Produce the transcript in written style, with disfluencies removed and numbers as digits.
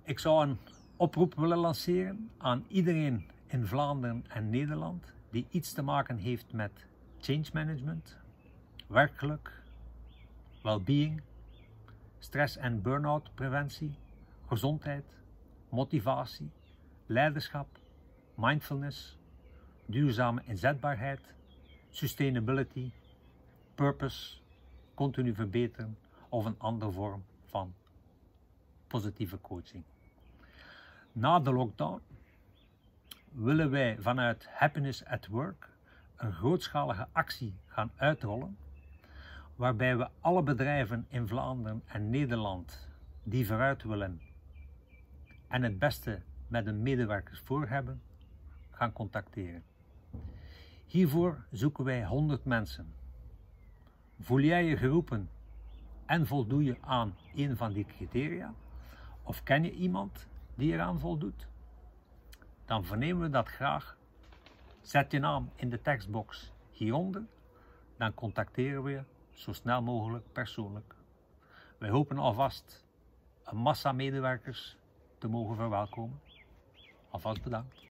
Ik zou een oproep willen lanceren aan iedereen in Vlaanderen en Nederland die iets te maken heeft met change management, werkgeluk, well-being, stress- en burn-out preventie, gezondheid, motivatie, leiderschap, mindfulness, duurzame inzetbaarheid, sustainability, purpose, continu verbeteren of een andere vorm van positieve coaching. Na de lockdown willen wij vanuit Happiness at Work een grootschalige actie gaan uitrollen, waarbij we alle bedrijven in Vlaanderen en Nederland die vooruit willen en het beste met hun medewerkers voor hebben, gaan contacteren. Hiervoor zoeken wij 100 mensen. Voel jij je geroepen en voldoe je aan een van die criteria? Of ken je iemand die eraan voldoet? Dan vernemen we dat graag. Zet je naam in de tekstbox hieronder, dan contacteren we je zo snel mogelijk persoonlijk. Wij hopen alvast een massa medewerkers te mogen verwelkomen. Alvast bedankt.